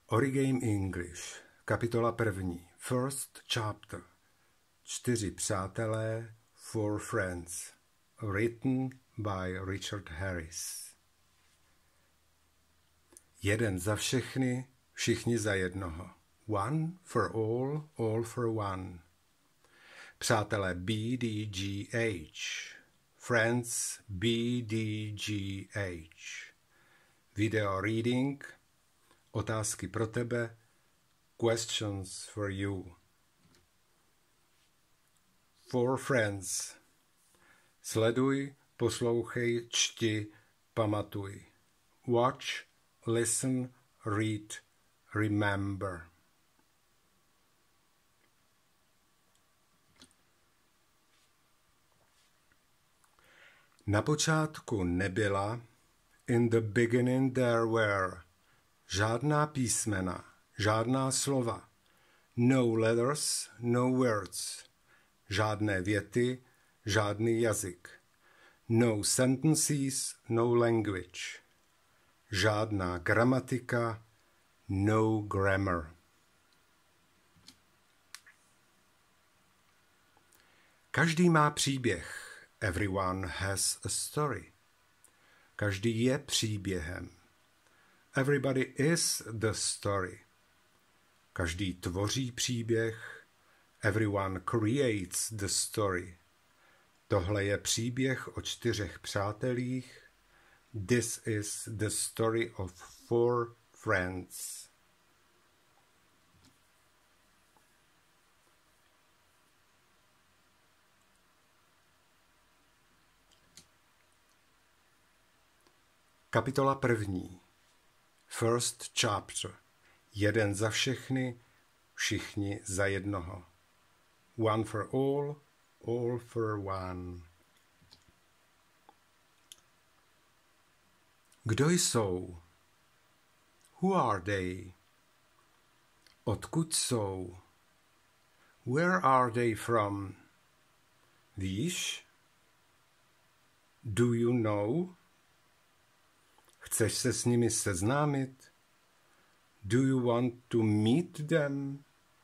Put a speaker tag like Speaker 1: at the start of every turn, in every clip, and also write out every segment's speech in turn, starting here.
Speaker 1: Origame English, kapitola 1, First Chapter, 4 přátelé, 4 friends, written by Richard Harris. Jeden za všechny, všichni za jednoho. One for all for one. Přátelé BDGH. Friends BDGH. Video reading. Otázky pro tebe. Questions for you. For friends. Sleduj, poslouchej, čti, pamatuj. Watch, listen, read, remember. Na počátku nebyla, in the beginning there were, žádná písmena, žádná slova, no letters, no words, žádné věty, žádný jazyk, no sentences, no language, žádná gramatika, no grammar. Každý má příběh. Everyone has a story. Každý je příběhem. Everybody is the story. Každý tvoří příběh. Everyone creates the story. Tohle je příběh o 4 přátelích. This is the story of 4 friends. Kapitola 1. First chapter. Jeden za všechny, všichni za jednoho. One for all for one. Kdo jsou? Who are they? Odkud jsou? Where are they from? Víš? Do you know? Chceš se s nimi seznámit? Do you want to meet them?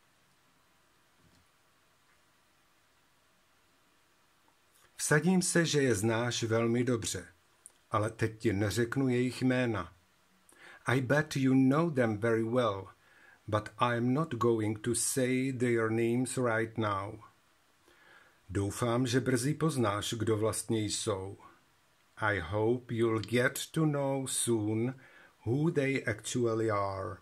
Speaker 1: Vsadím se, že je znáš velmi dobře, ale teď ti neřeknu jejich jména. I bet you know them very well, but I'm not going to say their names right now. Doufám, že brzy poznáš, kdo vlastně jsou. I hope you'll get to know soon who they actually are.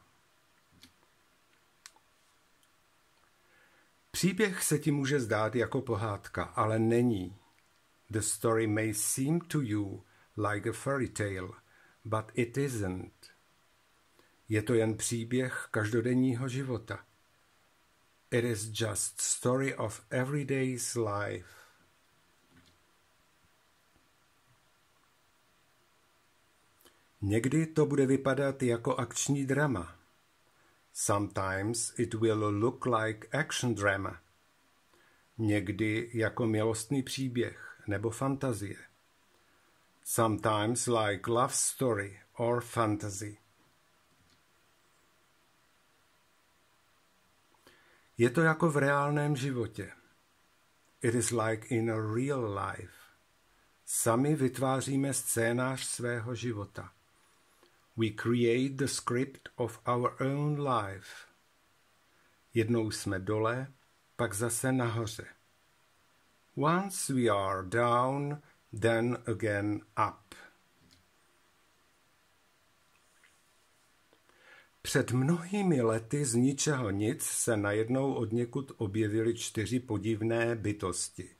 Speaker 1: Příběh se ti může zdát jako pohádka, ale není. The story may seem to you like a fairy tale, but it isn't. Je to jen příběh každodenního života. It is just story of everyday's life. Někdy to bude vypadat jako akční drama. Sometimes it will look like action drama. Někdy jako milostný příběh nebo fantazie. Sometimes like love story or fantasy. Je to jako v reálném životě. It is like in a real life. Sami vytváříme scénář svého života. We create the script of our own life. Jednou jsme dole, pak zase nahoře. Once we are down, then again up. Před mnohými lety z ničeho nic se najednou odněkud objevily 4 podivné bytosti.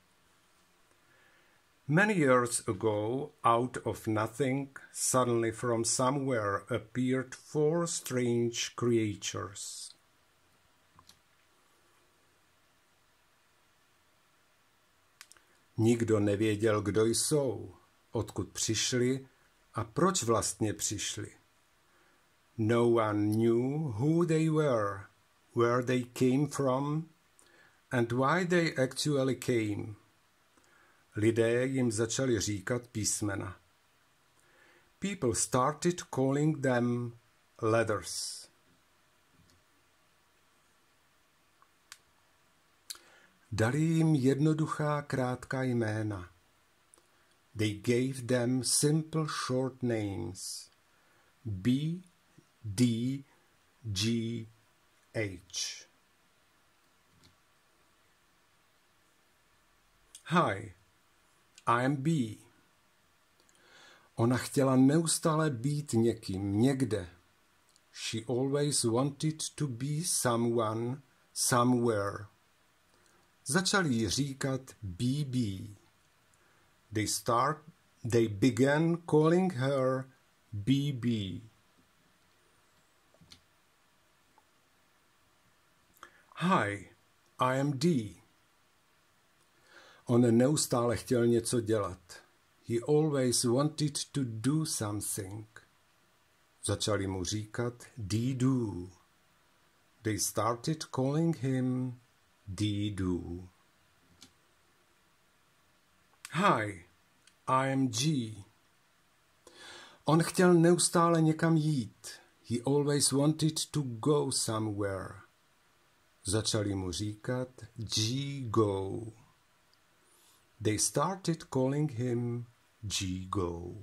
Speaker 1: Many years ago, out of nothing, suddenly from somewhere appeared 4 strange creatures. Nikdo nevěděl, kdo jsou, odkud přišli a proč vlastně přišli. No one knew who they were, where they came from, and why they actually came. Lidé jim začali říkat písmena. People started calling them letters. Dali jim jednoduchá krátká jména. They gave them simple short names. B, D, G, H. Hi, I'm B. Ona chtěla neustále být někým, někde. She always wanted to be someone, somewhere. Začali jí říkat BB. They began calling her BB. Hi, I am D. On neustále chtěl něco dělat. He always wanted to do something. Začali mu říkat D-do. They started calling him D-do. Hi, I am G. On chtěl neustále někam jít. He always wanted to go somewhere. Začali mu říkat G-go. They started calling him G-go.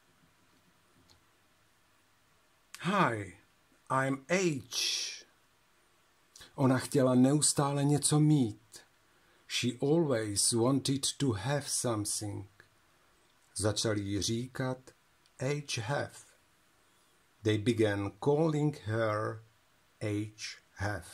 Speaker 1: Hi, I'm H. Ona chtěla neustále něco mít. She always wanted to have something. Začali jí říkat H-have. They began calling her H-have.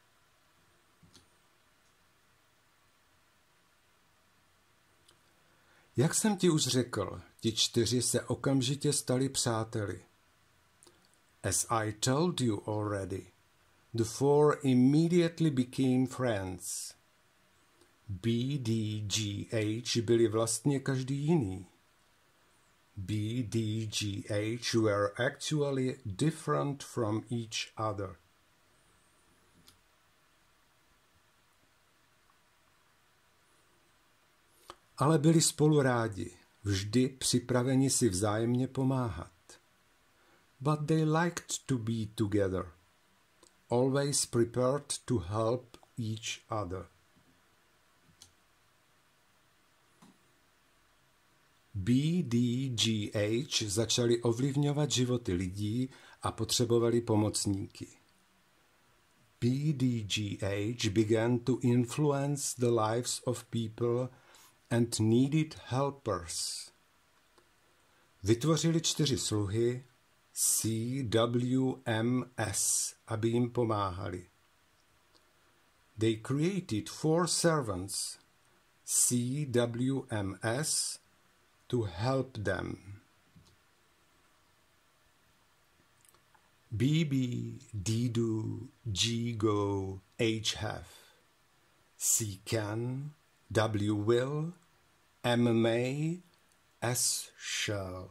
Speaker 1: Jak jsem ti už řekl, ti 4 se okamžitě stali přáteli. As I told you already, the 4 immediately became friends. B, D, G, H byli vlastně každý jiný. B, D, G, H were actually different from each other. Ale byli spolu rádi, vždy připraveni si vzájemně pomáhat. But they liked to be together, always prepared to help each other. B, D, G, H začali ovlivňovat životy lidí a potřebovali pomocníky. B, D, G, H began to influence the lives of people and needed helpers. Vytvořili 4 sluhy C, W, M, S, aby jim pomáhali. They created 4 servants, C, W, M, S, to help them. BB, D-do, G-go, H-have. C can, W will, M may, S shall.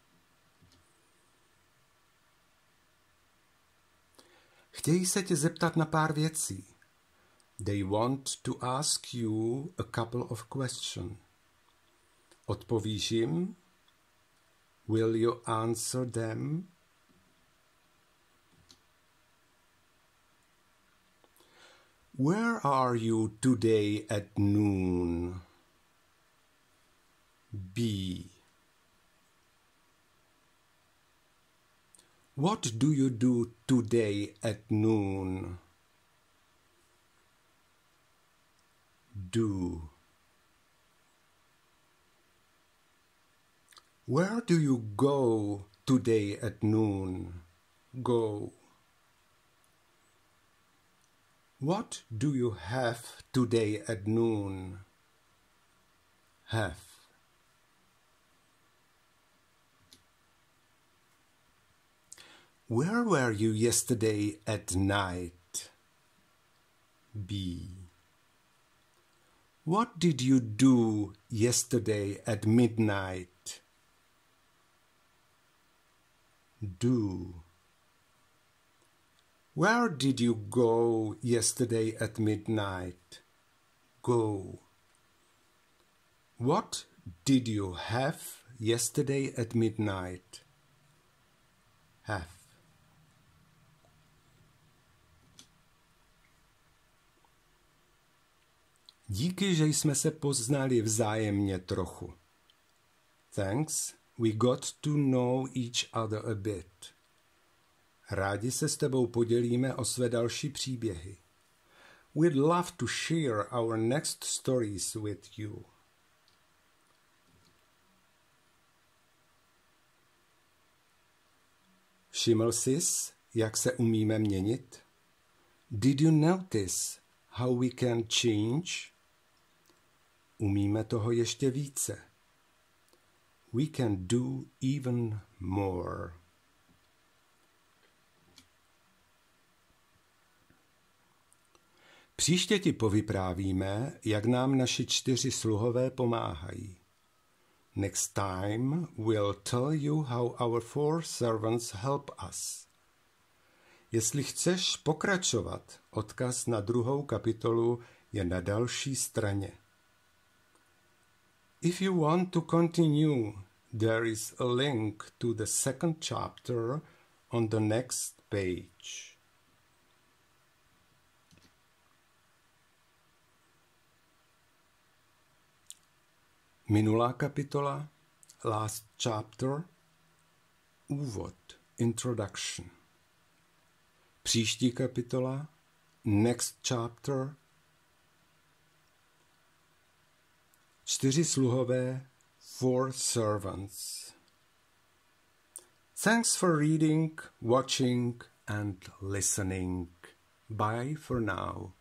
Speaker 1: Chtějí se tě zeptat na pár věcí. They want to ask you a couple of questions. Odpovíš jim? Will you answer them? Where are you today at noon? B. What do you do today at noon? Do. Where do you go today at noon? Go. What do you have today at noon? Have. Where were you yesterday at night? B. What did you do yesterday at midnight? Do. Where did you go yesterday at midnight? Go. What did you have yesterday at midnight? Have. Díky, že jsme se poznali vzájemně trochu. Thanks, we got to know each other a bit. Rádi se s tebou podělíme o své další příběhy. We'd love to share our next stories with you. Všiml sis, jak se umíme měnit? Did you notice how we can change? Umíme toho ještě více. We can do even more. Příště ti povyprávíme, jak nám naši 4 sluhové pomáhají. Next time we'll tell you how our 4 servants help us. Jestli chceš pokračovat, odkaz na 2. kapitolu je na další straně. If you want to continue, there is a link to the 2nd chapter on the next page. Minulá kapitola, last chapter, úvod, introduction. Příští kapitola, next chapter, 4 sluhové, 4 servants. Thanks for reading, watching and listening. Bye for now.